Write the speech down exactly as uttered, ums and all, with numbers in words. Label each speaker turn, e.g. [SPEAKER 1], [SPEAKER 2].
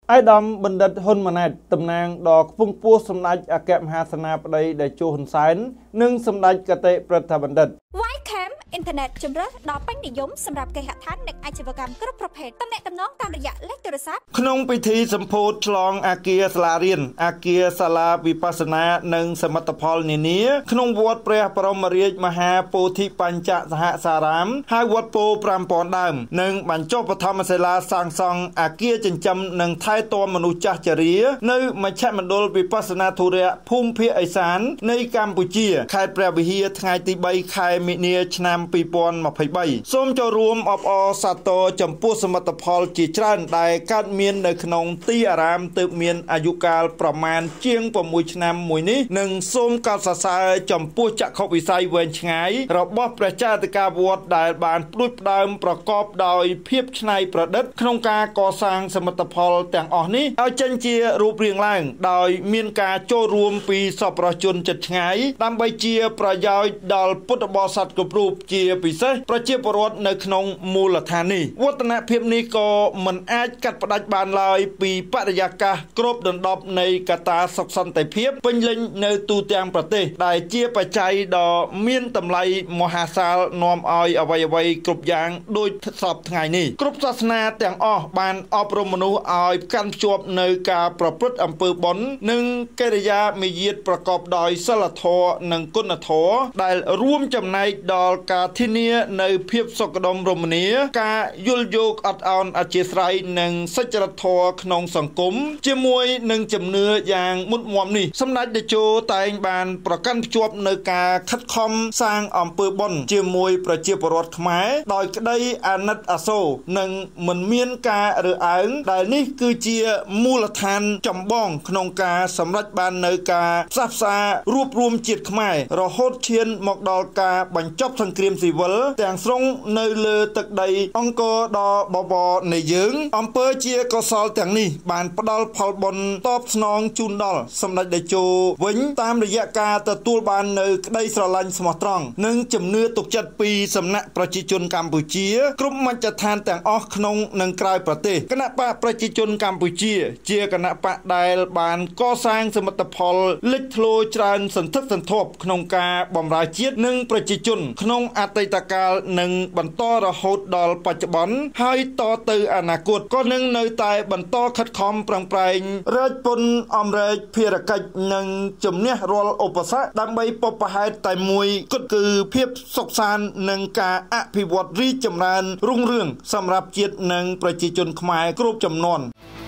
[SPEAKER 1] ai đâm bần đất hôn mà này tầm nàng đò phung pua xâm đạch à kẹm hà sanh áp đây để cho hôn sáng nâng xâm đạch cả tệ bật thà bần đất
[SPEAKER 2] Internet ជំរើសដល់ពេញនិយមសម្រាប់គេហដ្ឋាននិងអាជីវកម្មគ្រប់ប្រភេទតំណែងតំណងតាមរយៈលេខទូរស័ព្ទ
[SPEAKER 1] ក្នុងពិធីសម្ពោធឆ្លងអាគារសាលារៀនអាគារសាលាវិបស្សនានិងសមិទ្ធផលនានាក្នុងវត្តព្រះបរមរាជមហាពោធិបញ្ចសហសារ៉ាមហៅវត្តពោប្រាំពាន់ដើមនិងបញ្ចុះបឋមសិលាសាងសង់អាគារចិញ្ចឹមនិងថែទាំមនុស្សចាស់ជរានៅមជ្ឈមណ្ឌលវិបស្សនាធុរៈភូមិភាគឦសាននៃកម្ពុជាខេត្តព្រះវិហារថ្ងៃទីបីខែមិនិនាឆ្នាំពីរពាន់ម្ភៃបីសូមចូលរួមអបអរសាទរចំពោះសមិទ្ធផលជាច្រើនដែលកើតមាននៅក្នុងទីអារាមទើបមានអាយុកាលប្រមាណជាង៦ឆ្នាំមួយនេះនិងសូមកោតសរសើរចំពោះចក្ខុវិស័យវែងឆ្ងាយរបស់ព្រះចៅអធិការវត្តដែលបានផ្ដួចផ្ដើមប្រកបដោយភាពច្នៃប្រឌិតក្នុងការកសាងសមិទ្ធផលទាំងអស់នេះឲ្យចេញជារូបរាងឡើងដោយមានការចូលរួមពីសប្បុរសជនជិតឆ្ងាយដើម្បីជាប្រយោជន៍ដល់ពុទ្ធបរិស័ទគ្រប់រូបជាពិសេសប្រជាពលរដ្ឋនៅក្នុងមូលដ្ឋាននេះវឌ្ឍនភាពនេះក៏មិនអាចកាត់ផ្ដាច់បានឡើយពីបរិយាកាសគ្របដណ្ដប់នៃកត្តាសុខសន្តិភាពពេញលេញនៅទូទាំងប្រទេសដែលជាបច្ច័យដ៏មានតម្លៃមហាសាលនាំឲ្យអ្វីអ្វីគ្រប់យ៉ាងដូចសពថ្ងៃនេះគ្រប់សាសនាទាំងអស់បានអប់រំមនុស្សឲ្យកាន់ភ្ជាប់នៅការប្រព្រឹត្តអំពើបុណ្យនិងកិរិយាមាយាទប្រកបដោយសីលធម៌និងគុណធម៌ដែលរួមចំណែកដល់ការធានានៅភាពសុខដុមរមនាការយល់យោគអត់ឱនអធ្យាស្រ័យនិងសុចរិតធម៌ក្នុងសង្គមជាមួយនឹងជំនឿយ៉ាងមុតមាំនេះសម្ដេចតេជោតែងបានប្រកាន់ភ្ជាប់នៅការខិតខំសាងអំពើបុណ្យជាមួយប្រជាពលរដ្ឋខ្មែរដោយក្តីអាណិតអាសូរនិងមិនមានការរើសអើងដែលនេះគឺជាមូលដ្ឋានចម្បងក្នុងការសម្រេចបាននៅការផ្សះផ្សារួបរวมជាតិខ្មែររហូតឈានមកដល់ការបញ្ចប់សង្គ្រាមស៊ីវិលទាំងស្រុងនៅលើទឹកដីអង្គរដ៏បវរនៃយើងអំពើជាកុសលទាំងនេះបានផ្ដល់ផលបុណ្យតបស្នងជូនដល់សម្ដេចតេជោវិញតាមរយៈការទទួលបាននៅក្តីស្រឡាញ់ស្មោះត្រង់និងជំនឿទុកចិត្តពីសំណាក់ប្រជាជនកម្ពុជាគ្រប់មជ្ឈដ្ឋានទាំងអស់ក្នុងនិងក្រៅប្រទេសគណៈបកប្រជាជនកម្ពុជាជាគណៈបកដែលបានកសាងសមិទ្ធផលលេចធ្លោច្រើនសន្ធឹកសន្ធាប់ក្នុងការបម្រើជាតិនិងប្រជាជនក្នុងអតីតកាលនិងបន្តរហូតដល់បច្ចុប្បន្នហើយតទៅអនាគតក៏នឹងនៅតែបន្តខិតខំប្រឹងប្រែងរែកពុនអំរែកភារកិច្ចនិងជំនះរាល់ឧបសគ្គដើម្បីពុបប្រហែតតែមួយគត់គឺភាពសុខសាន្តនិងការអភិវឌ្ឍរីកចម្រើនរុងរឿងសម្រាប់ជាតិនិងប្រជាជនខ្មែរគ្រប់ចំនួន